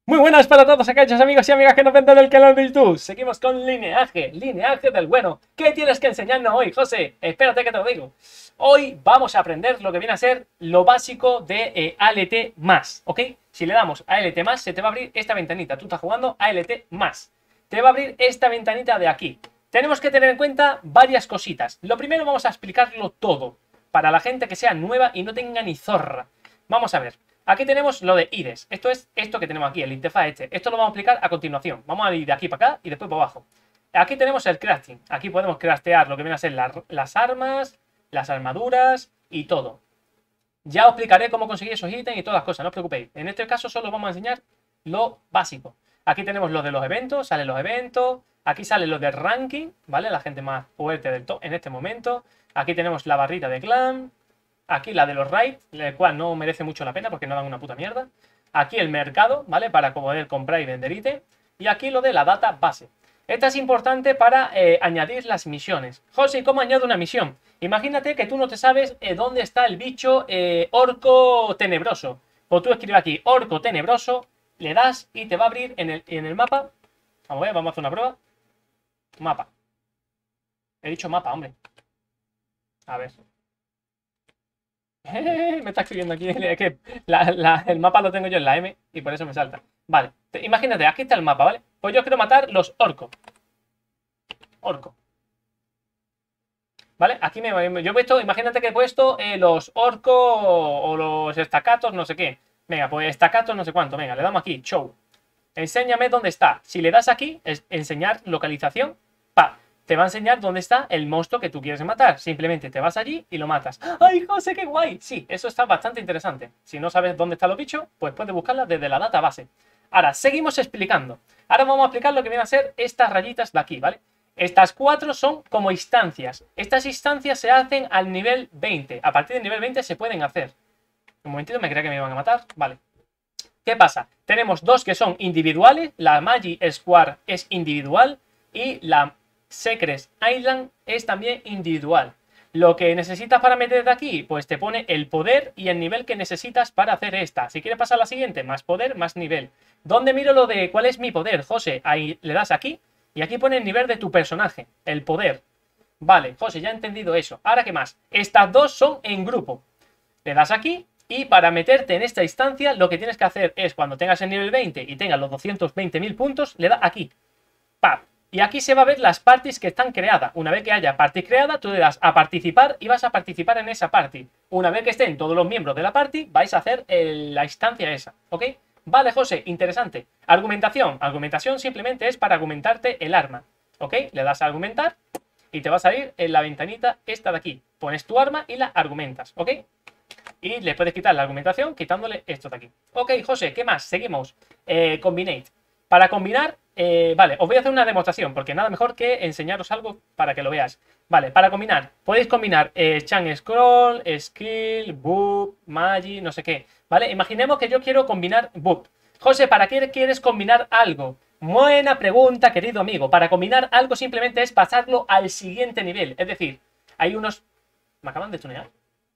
Muy buenas para todos aquellos amigos y amigas que nos ven del canal de YouTube. Seguimos con lineaje del bueno. ¿Qué tienes que enseñarnos hoy, José? Espérate que te lo digo. Hoy vamos a aprender lo que viene a ser lo básico de ALT+, ¿ok? Si le damos a ALT+, se te va a abrir esta ventanita. Tú estás jugando ALT+. Te va a abrir esta ventanita de aquí. Tenemos que tener en cuenta varias cositas. Lo primero vamos a explicarlo todo, para la gente que sea nueva y no tenga ni zorra. Vamos a ver. Aquí tenemos lo de IDES. Esto es esto que tenemos aquí, el interfaz este. Esto lo vamos a aplicar a continuación. Vamos a ir de aquí para acá y después para abajo. Aquí tenemos el crafting. Aquí podemos craftear lo que viene a ser las armas, las armaduras y todo. Ya os explicaré cómo conseguir esos ítems y todas las cosas, no os preocupéis. En este caso solo vamos a enseñar lo básico. Aquí tenemos lo de los eventos, salen los eventos. Aquí sale lo del ranking, ¿vale? La gente más fuerte del top en este momento. Aquí tenemos la barrita de clan. Aquí la de los raids, el cual no merece mucho la pena porque no dan una puta mierda. Aquí el mercado, ¿vale? Para poder comprar y vender ítem. Y aquí lo de la data base. Esta es importante para añadir las misiones. José, ¿cómo añado una misión? Imagínate que tú no te sabes dónde está el bicho orco tenebroso. Pues tú escribes aquí orco tenebroso, le das y te va a abrir en el mapa. Vamos a ver, vamos a hacer una prueba. Mapa. He dicho mapa, hombre. A ver. Me está escribiendo aquí. Es que el mapa lo tengo yo en la M y por eso me salta. Vale, imagínate, aquí está el mapa, ¿vale? Pues yo quiero matar los orcos. Orco. ¿Vale? Aquí yo he puesto, imagínate que he puesto los orcos o los estacatos, no sé qué. Venga, pues estacatos no sé cuánto. Venga, le damos aquí, show. Enséñame dónde está. Si le das aquí, es enseñar localización, pa, te va a enseñar dónde está el monstruo que tú quieres matar. Simplemente te vas allí y lo matas. ¡Ay, José, qué guay! Sí, eso está bastante interesante. Si no sabes dónde están los bichos, pues puedes buscarla desde la database. Ahora, seguimos explicando. Ahora vamos a explicar lo que vienen a ser estas rayitas de aquí, ¿vale? Estas 4 son como instancias. Estas instancias se hacen al nivel 20. A partir del nivel 20 se pueden hacer. Un momentito, me creía que me iban a matar. Vale. ¿Qué pasa? Tenemos dos que son individuales. La Magi Square es individual. Y la Secret Island es también individual. Lo que necesitas para meter de aquí, pues te pone el poder y el nivel que necesitas para hacer esta. Si quieres pasar a la siguiente, más poder, más nivel. ¿Dónde miro lo de cuál es mi poder, José? Ahí le das aquí y aquí pone el nivel de tu personaje, el poder. Vale, José, ya he entendido eso. Ahora, ¿qué más? Estas dos son en grupo. Le das aquí y para meterte en esta instancia lo que tienes que hacer es cuando tengas el nivel 20 y tengas los 220.000 puntos, le das aquí. ¡Pap! Y aquí se va a ver las parties que están creadas. Una vez que haya party creada, tú le das a participar y vas a participar en esa party. Una vez que estén todos los miembros de la party, vais a hacer la instancia esa, ¿ok? Vale, José, interesante. Argumentación. Argumentación simplemente es para argumentarte el arma, ¿ok? Le das a argumentar y te va a salir en la ventanita esta de aquí. Pones tu arma y la argumentas, ¿ok? Y le puedes quitar la argumentación quitándole esto de aquí. Ok, José, ¿qué más? Seguimos. Combinate. Para combinar, vale, os voy a hacer una demostración porque nada mejor que enseñaros algo para que lo veáis. Vale, para combinar, podéis combinar Chan Scroll, Skill, Boop, Magi, no sé qué. Vale, imaginemos que yo quiero combinar Boop. José, ¿para qué quieres combinar algo? Buena pregunta, querido amigo. Para combinar algo simplemente es pasarlo al siguiente nivel. Es decir, hay unos... ¿Me acaban de tunear?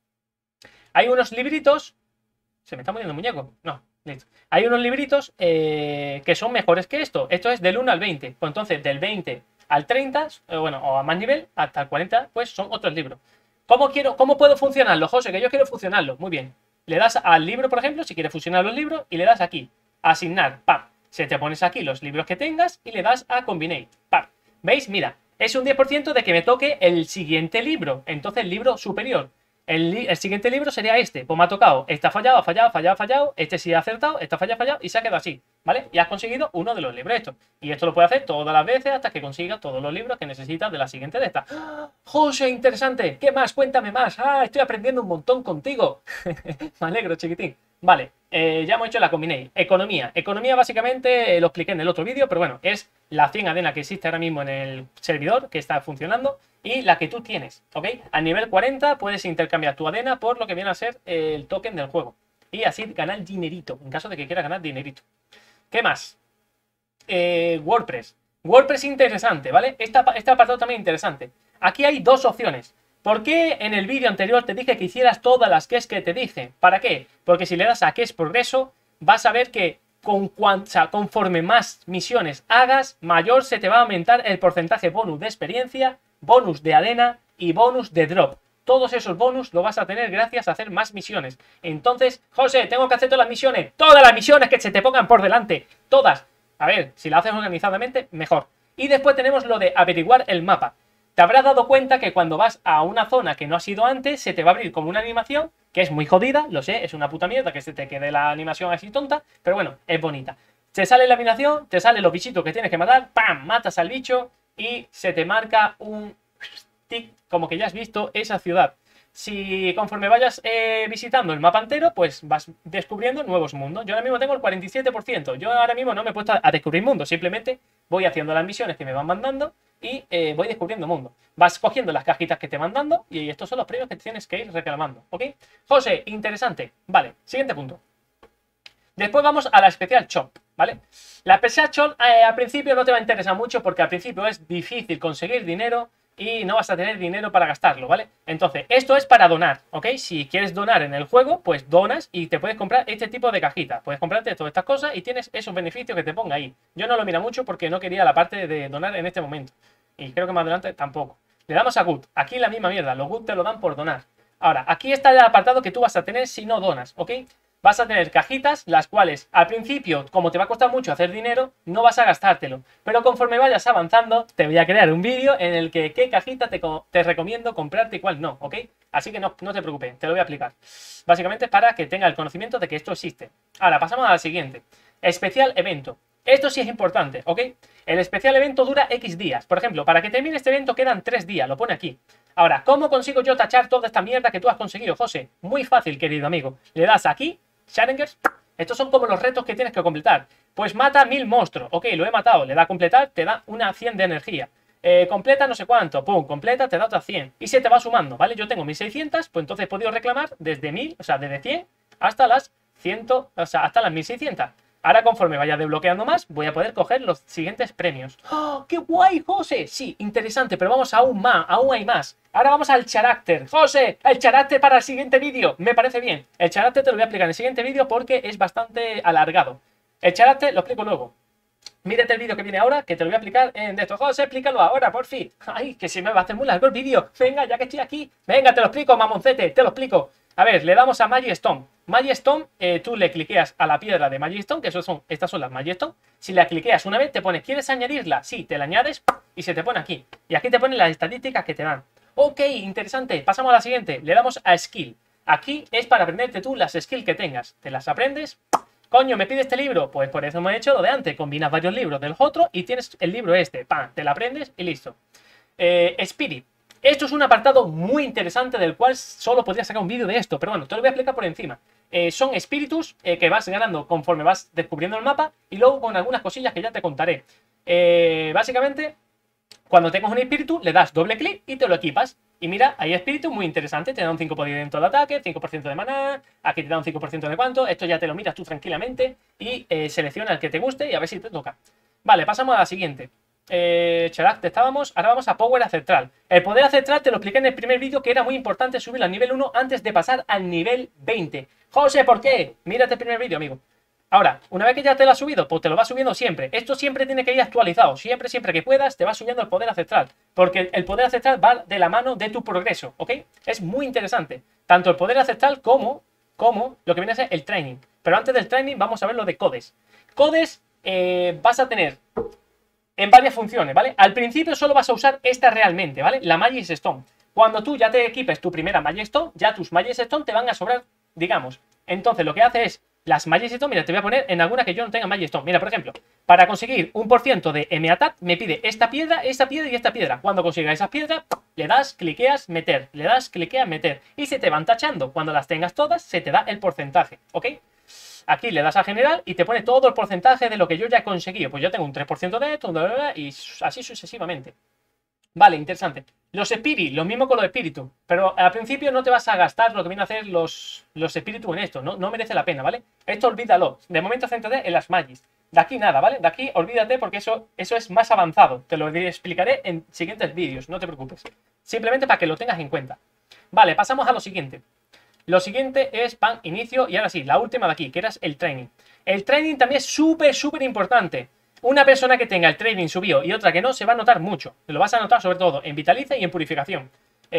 Hay unos libritos... ¿Se me está muriendo el muñeco? No, listo. Hay unos libritos que son mejores que esto. Esto es del 1 al 20. Pues entonces, del 20 al 30, bueno, o a más nivel, hasta el 40, pues son otros libros. ¿Cómo puedo funcionarlo, José? Que yo quiero funcionarlo. Muy bien. Le das al libro, por ejemplo, si quieres fusionar los libros, y le das aquí, asignar, ¡pam! Se te pones aquí los libros que tengas y le das a combinate, ¡pam! ¿Veis? Mira, es un 10% de que me toque el siguiente libro. Entonces, el libro superior. El siguiente libro sería este. Pues me ha tocado. Este ha fallado, ha fallado, fallado, fallado. Este sí ha acertado, este ha fallado, fallado. Y se ha quedado así. ¿Vale? Y has conseguido uno de los libros estos. Y esto lo puedes hacer todas las veces hasta que consigas todos los libros que necesitas de la siguiente de estas. ¡Ah! José, interesante. ¿Qué más? Cuéntame más. Ah, estoy aprendiendo un montón contigo. Me alegro, chiquitín. Vale, ya hemos hecho la combinate. Economía. Economía básicamente lo expliqué en el otro vídeo, pero bueno, es la 100 ADENA que existe ahora mismo en el servidor que está funcionando y la que tú tienes, ¿ok? A nivel 40 puedes intercambiar tu ADENA por lo que viene a ser el token del juego. Y así ganar dinerito, en caso de que quieras ganar dinerito. ¿Qué más? WordPress. WordPress interesante, ¿vale? Este apartado también interesante. Aquí hay dos opciones. ¿Por qué en el vídeo anterior te dije que hicieras todas las keys que te dije? ¿Para qué? Porque si le das a keys progreso, vas a ver que o sea, conforme más misiones hagas, mayor se te va a aumentar el porcentaje bonus de experiencia, bonus de arena y bonus de drop. Todos esos bonus lo vas a tener gracias a hacer más misiones. Entonces, José, tengo que hacer todas las misiones que se te pongan por delante, todas. A ver, si la haces organizadamente, mejor. Y después tenemos lo de averiguar el mapa. Te habrás dado cuenta que cuando vas a una zona que no has ido antes, se te va a abrir como una animación, que es muy jodida, lo sé, es una puta mierda que se te quede la animación así tonta, pero bueno, es bonita. Te sale la animación, te salen los bichitos que tienes que matar, ¡pam! Matas al bicho y se te marca un tic, como que ya has visto esa ciudad. Si conforme vayas visitando el mapa entero, pues vas descubriendo nuevos mundos. Yo ahora mismo tengo el 47%. Yo ahora mismo no me he puesto a descubrir mundos, simplemente voy haciendo las misiones que me van mandando y voy descubriendo mundos. Vas cogiendo las cajitas que te van dando y estos son los premios que tienes que ir reclamando, ¿ok? José, interesante. Vale, siguiente punto. Después vamos a la especial shop, ¿vale? La especial shop al principio no te va a interesar mucho porque al principio es difícil conseguir dinero y no vas a tener dinero para gastarlo, ¿vale? Entonces, esto es para donar, ¿ok? Si quieres donar en el juego, pues donas y te puedes comprar este tipo de cajitas. Puedes comprarte todas estas cosas y tienes esos beneficios que te ponga ahí. Yo no lo miro mucho porque no quería la parte de donar en este momento. Y creo que más adelante tampoco. Le damos a Good. Aquí la misma mierda. Los Good te lo dan por donar. Ahora, aquí está el apartado que tú vas a tener si no donas, ¿ok? Vas a tener cajitas, las cuales al principio, como te va a costar mucho hacer dinero, no vas a gastártelo. Pero conforme vayas avanzando, te voy a crear un vídeo en el que qué cajita te recomiendo comprarte y cuál no, ¿ok? Así que no te preocupes, te lo voy a explicar. Básicamente para que tenga el conocimiento de que esto existe. Ahora, pasamos a la siguiente. Especial evento. Esto sí es importante, ¿ok? El especial evento dura X días. Por ejemplo, para que termine este evento quedan 3 días, lo pone aquí. Ahora, ¿cómo consigo yo tachar toda esta mierda que tú has conseguido, José? Muy fácil, querido amigo. Le das aquí, Challengers. Estos son como los retos que tienes que completar. Pues mata 1000 monstruos. Ok, lo he matado. Le da a completar, te da una 100 de energía. Completa no sé cuánto. Pum, completa, te da otra 100. Y se te va sumando, ¿vale? Yo tengo 1600, pues entonces he podido reclamar desde 1000, o sea, desde 100 hasta las 100, o sea, hasta las 1600. Ahora, conforme vaya desbloqueando más, voy a poder coger los siguientes premios. ¡Oh, qué guay, José! Sí, interesante, pero vamos aún más, aún hay más. Ahora vamos al carácter. José, el carácter para el siguiente vídeo. Me parece bien. El carácter te lo voy a explicar en el siguiente vídeo porque es bastante alargado. El carácter lo explico luego. Mírate el vídeo que viene ahora, que te lo voy a explicar en esto. José, explícalo ahora, por fin. Ay, que se me va a hacer muy largo el vídeo. Venga, ya que estoy aquí. Venga, te lo explico, mamoncete, te lo explico. A ver, le damos a Magic Stone. Magic Stone, tú le cliqueas a la piedra de Magic Stone, que estas son las Magic Stone. Si la cliqueas una vez, te pone, ¿quieres añadirla? Sí, te la añades y se te pone aquí. Y aquí te ponen las estadísticas que te dan. Ok, interesante. Pasamos a la siguiente. Le damos a Skill. Aquí es para aprenderte tú las skills que tengas. Te las aprendes. Coño, ¿me pide este libro? Pues por eso hemos hecho lo de antes. Combinas varios libros del otro y tienes el libro este. ¡Pam! Te lo aprendes y listo. Spirit. Esto es un apartado muy interesante del cual solo podría sacar un vídeo de esto, pero bueno, te lo voy a explicar por encima. Son espíritus que vas ganando conforme vas descubriendo el mapa y luego con algunas cosillas que ya te contaré. Básicamente, cuando tengas un espíritu, le das doble clic y te lo equipas. Y mira, hay espíritu muy interesante, te da un 5% de ataque, 5% de maná, aquí te da un 5% de cuánto, esto ya te lo miras tú tranquilamente y selecciona el que te guste y a ver si te toca. Vale, pasamos a la siguiente. Charak, estábamos, ahora vamos a Power Ancestral. El poder ancestral te lo expliqué en el primer vídeo que era muy importante subirlo al nivel 1 antes de pasar al nivel 20. José, ¿por qué? Mírate el primer vídeo, amigo. Ahora, una vez que ya te lo has subido, pues te lo vas subiendo siempre. Esto siempre tiene que ir actualizado. Siempre que puedas, te vas subiendo el poder ancestral. Porque el poder ancestral va de la mano de tu progreso, ¿ok? Es muy interesante. Tanto el poder ancestral como lo que viene a ser el training. Pero antes del training vamos a ver lo de codes. Codes vas a tener en varias funciones, ¿vale? Al principio solo vas a usar esta realmente, ¿vale? La Magic Stone. Cuando tú ya te equipes tu primera Magic Stone, ya tus Magic Stone te van a sobrar, digamos. Entonces lo que hace es, las Magic Stone, mira, te voy a poner en alguna que yo no tenga Magic Stone. Mira, por ejemplo, para conseguir un % de M-Attack, me pide esta piedra y esta piedra. Cuando consigas esas piedras, le das, cliqueas, meter. Le das, cliqueas, meter. Y se te van tachando. Cuando las tengas todas, se te da el porcentaje, ¿ok? Aquí le das a general y te pone todo el porcentaje de lo que yo ya he conseguido. Pues yo tengo un 3% de esto, y así sucesivamente. Vale, interesante. Los espíritus, lo mismo con los espíritus. Pero al principio no te vas a gastar lo que vienen a hacer los espíritus en esto. No merece la pena, ¿vale? Esto olvídalo. De momento céntrate en las magis. De aquí nada, ¿vale? De aquí olvídate porque eso es más avanzado. Te lo explicaré en siguientes vídeos, no te preocupes. Simplemente para que lo tengas en cuenta. Vale, pasamos a lo siguiente. Lo siguiente es pan, inicio y ahora sí, la última de aquí, que era el training. El trading también es súper, súper importante. Una persona que tenga el trading subido y otra que no, se va a notar mucho. Lo vas a notar sobre todo en Vitalice y en Purificación.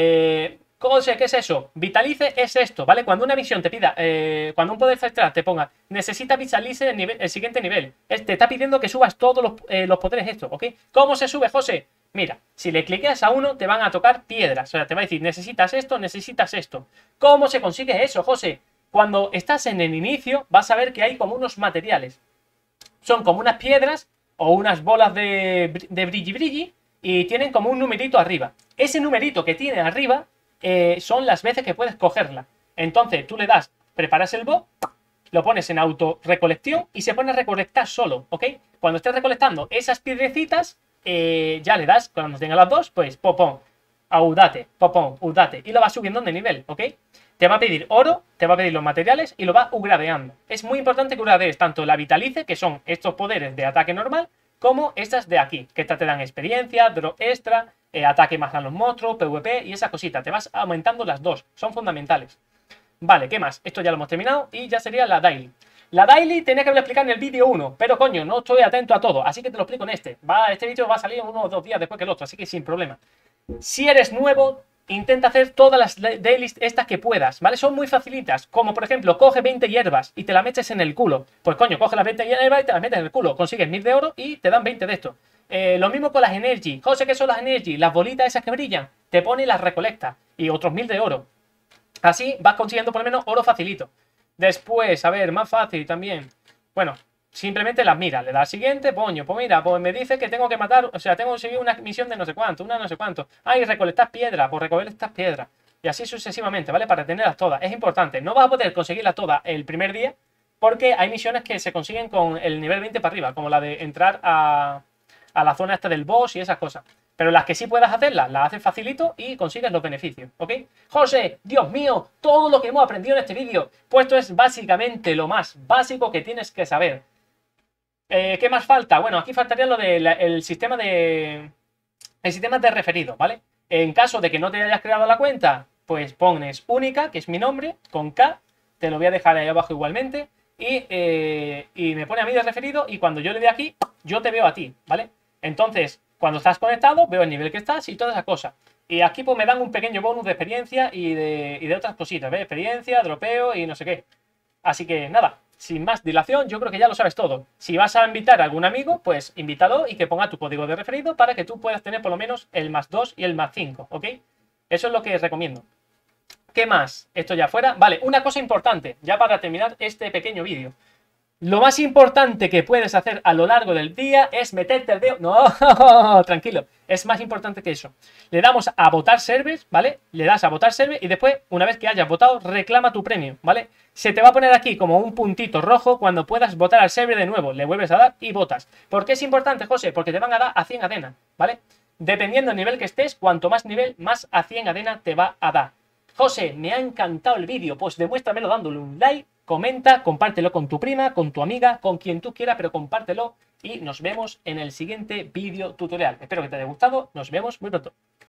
¿Cómo sé qué es eso? Vitalice es esto, ¿vale? Cuando una visión te pida, cuando un poder central te ponga, necesita Vitalice el siguiente nivel. Te está pidiendo que subas todos los poderes estos, ¿ok? ¿Cómo se sube, José? Mira, si le cliqueas a uno, te van a tocar piedras. O sea, te va a decir, necesitas esto, necesitas esto. ¿Cómo se consigue eso, José? Cuando estás en el inicio, vas a ver que hay como unos materiales. Son como unas piedras o unas bolas de brilli brilli y tienen como un numerito arriba. Ese numerito que tiene arriba son las veces que puedes cogerla. Entonces tú le das, preparas el bot, lo pones en auto recolección y se pone a recolectar solo, ¿ok? Cuando estés recolectando esas piedrecitas, ya le das, cuando tenga las dos, pues popón, audate, popón, audate, y lo vas subiendo de nivel, ¿ok? Te va a pedir oro, te va a pedir los materiales y lo va upgradeando. Es muy importante que upgradees tanto la Vitalice, que son estos poderes de ataque normal, como estas de aquí, que estas te dan experiencia, drop extra, ataque más a los monstruos, PvP y esa cosita. Te vas aumentando las dos, son fundamentales. Vale, ¿qué más? Esto ya lo hemos terminado y ya sería la daily. La daily tenía que haberlo explicado en el vídeo 1, pero coño, no estoy atento a todo, así que te lo explico en este. Este vídeo va a salir uno o 2 días después que el otro, así que sin problema. Si eres nuevo, intenta hacer todas las dailies estas que puedas, ¿vale? Son muy facilitas, como por ejemplo, coge 20 hierbas y te las metes en el culo. Pues coño, coge las 20 hierbas y te las metes en el culo, consigues 1000 de oro y te dan 20 de esto. Lo mismo con las energy. José, ¿qué son las energy? Las bolitas esas que brillan, te pone y las recolecta y otros 1000 de oro. Así vas consiguiendo por lo menos oro facilito. Después, a ver, más fácil también. Bueno, simplemente las miras, le das siguiente, poño, pues mira, pues me dice que tengo que matar, o sea, tengo que seguir una misión de no sé cuánto, una no sé cuánto. Ay, recolectar piedras, pues recolectas piedras. Y así sucesivamente, ¿vale? Para tenerlas todas. Es importante, no vas a poder conseguirlas todas el primer día, porque hay misiones que se consiguen con el nivel 20 para arriba, como la de entrar a la zona esta del boss y esas cosas. Pero las que sí puedas hacerlas, las haces facilito y consigues los beneficios, ¿ok? José, Dios mío, todo lo que hemos aprendido en este vídeo, pues esto es básicamente lo más básico que tienes que saber. ¿Qué más falta? Bueno, aquí faltaría lo del sistema de... El sistema de referido, ¿vale? En caso de que no te hayas creado la cuenta, pues pones única, que es mi nombre, con K, te lo voy a dejar ahí abajo igualmente, y me pone a mí de referido, y cuando yo le dé aquí, yo te veo a ti, ¿vale? Entonces, cuando estás conectado, veo el nivel que estás y toda esa cosa. Y aquí pues me dan un pequeño bonus de experiencia y de otras cositas, ¿ves? Experiencia, dropeo y no sé qué. Así que nada, sin más dilación, yo creo que ya lo sabes todo. Si vas a invitar a algún amigo, pues invítalo y que ponga tu código de referido para que tú puedas tener por lo menos el +2 y el +5, ¿ok? Eso es lo que recomiendo. ¿Qué más? Esto ya fuera. Vale, una cosa importante, ya para terminar este pequeño vídeo. Lo más importante que puedes hacer a lo largo del día es meterte el dedo... No, tranquilo, es más importante que eso. Le damos a votar servers, ¿vale? Le das a votar server y después, una vez que hayas votado, reclama tu premio, ¿vale? Se te va a poner aquí como un puntito rojo cuando puedas votar al server de nuevo. Le vuelves a dar y votas. ¿Por qué es importante, José? Porque te van a dar a 100 ADENA, ¿vale? Dependiendo del nivel que estés, cuanto más nivel, más a 100 ADENA te va a dar. José, me ha encantado el vídeo, pues demuéstramelo dándole un like, comenta, compártelo con tu prima, con tu amiga, con quien tú quieras, pero compártelo y nos vemos en el siguiente vídeo tutorial. Espero que te haya gustado, nos vemos muy pronto.